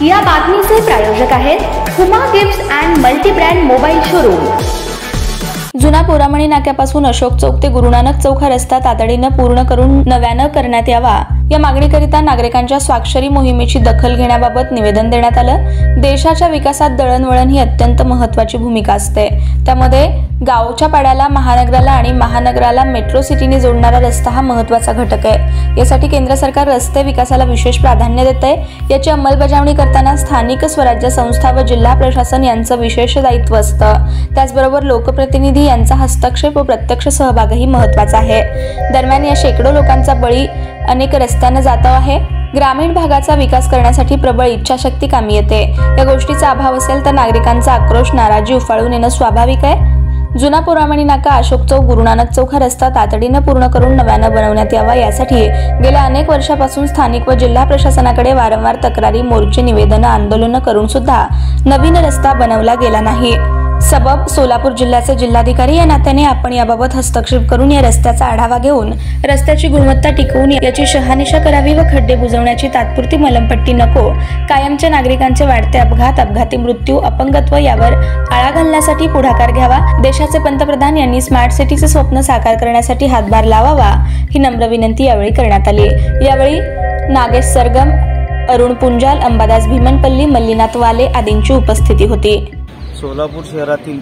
या बातमीचे प्रायोजक आहेत Huma gifts and multi brand mobile showroom. जुना पोरामणी नाक्यापासून अशोक चौक ते गुरुनानक चौक हा रस्ता तातडीने पूर्ण करून नव्यानं करण्यात यावा या मागणीकरिता नागरिकांच्या स्वाक्षरी मोहिमेची दखल घेण्याबाबत निवेदन देण्यात आलं। देशाच्या विकासात दळणवळण ही अत्यंत महत्त्वाची भूमिका असते। त्यामध्ये गावच्या पाड्याला महानगराला आणि महानगराला मेट्रो सिटीने जोडणारा रस्ता हा महत्त्वाचा घटक आहे। यासाठी केंद्र सरकार रस्ते विकासाला विशेष प्राधान्य देते। याची अंमलबजावणी करताना स्थानिक स्वराज्य संस्था व जिल्हा प्रशासन यांचं विशेष दायित्व असतं। त्याचबरोबर लोकप्रतिनिधी यांचा हस्तक्षेप व प्रत्यक्ष सहभागही महत्त्वाचा आहे। दरम्यान या शेकडो लोकांचा बळी अनेक रस्त्यांना जातो आहे। ग्रामीण भागाचा विकास करण्यासाठी प्रबळ इच्छाशक्ती कामी येते। या गोष्टीचा अभाव असेल तर नागरिकांचा आक्रोश नाराजी उफाळून येणं स्वाभाविक आहे। जुना पोरामणी नाका अशोक चौक गुरुनानक चौक हा रस्ता तातडीने पूर्ण करून नव्यानं बनवण्यात यावा यासाठी गेल्या अनेक वर्षापासून स्थानिक व जिल्हा प्रशासनाकडे वारंवार तक्रारी, मोर्चे, निवेदनं, आंदोलनं करून सुद्धा नवीन रस्ता बनवला गेला नाही। सबब सोलापूर जिल्ह्याचे जिल्हाधिकारी या नात्याने आपण याबाबत हस्तक्षेप करून या रस्त्याचा आढावा घेऊन रस्त्याची गुणवत्ता टिकवून याची शहानिशा करावी व खड्डे बुजवण्याची तात्पुरती मलमपट्टी नको, कायमच्या नागरिकांचे वाढते अपघात, अपघाती मृत्यू, अपंगत्व यावर आळा घालण्यासाठी पुढाकार घ्यावा। देशाचे पंतप्रधान यांनी स्मार्ट सिटीचे स्वप्न साकार करण्यासाठी हातभार लावावा ही नम्र विनंती यावेळी करण्यात आली। यावेळी नागेश सरगम, अरुण पुंजाल, अंबादास भीमनपल्ली, मल्लीनाथ वाले आदींची उपस्थिती होती। सोलापूर शहरातील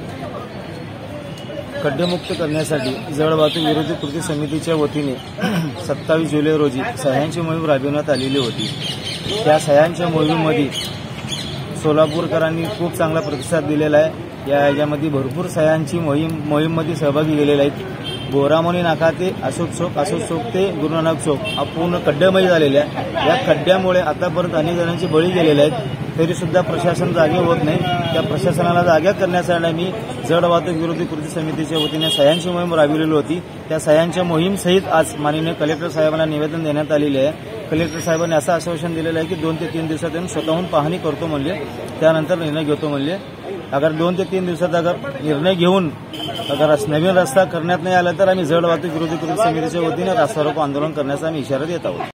खड्डेमुक्त करण्यासाठी जड वाहतूक विरोधी कृती समितीच्या वतीने 27 जुलै रोजी सह्यांची मोहीम राबविण्यात आलेली होती। त्या सह्यांच्या मोहिमेमध्ये सोलापूरकरांनी खूप चांगला प्रतिसाद दिलेला आहे। यामध्ये भरपूर सह्यांची मोहीममध्ये सहभागी गेलेले आहेत। बोरामणी नाका ते अशोक चौक ते गुरुनानक चौक हा पूर्ण खड्डेमय झालेला आहे। या खड्ड्यामुळे आतापर्यंत अनेक जणांचे बळी गेलेले आहेत, तरी सुद्धा प्रशासन जागे होत नाही। त्या प्रशासनाला जागा करण्यासाठी मी जड वाहतूक विरोधी कृती समितीच्या वतीने सह्यांची मोहीम राबविलेली होती। त्या सह्यांच्या मोहीम सहित आज माननीय कलेक्टर साहेबांना निवेदन देण्यात आलेले आहे। कलेक्टर साहेबांनी असं आश्वासन दिलेलं आहे की 2 ते 3 दिवसात येऊन स्वतःहून पाहणी करतो म्हणले, त्यानंतर निर्णय घेतो म्हणले। अगर 2 ते 3 दिवसात अगर निर्णय घेऊन अगर नवीन रस्ता करण्यात नाही आला तर आम्ही जड वाहतूक विरोधी कृती समितीच्या वतीने रास्ता रोको आंदोलन करण्याचा आम्ही इशारा देत आहोत।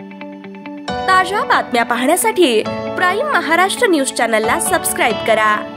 ताज्या बातम्या पाहण्यासाठी प्राईम महाराष्ट्र न्यूज चॅनलला सबस्क्राईब करा।